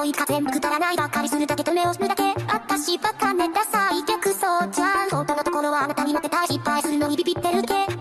いか全部くだらないばかりするだけと目をするだけ。あたしバカねダサい逆走じゃん。本当のところはあなたにモテたい。失敗するのにビビってるだけ。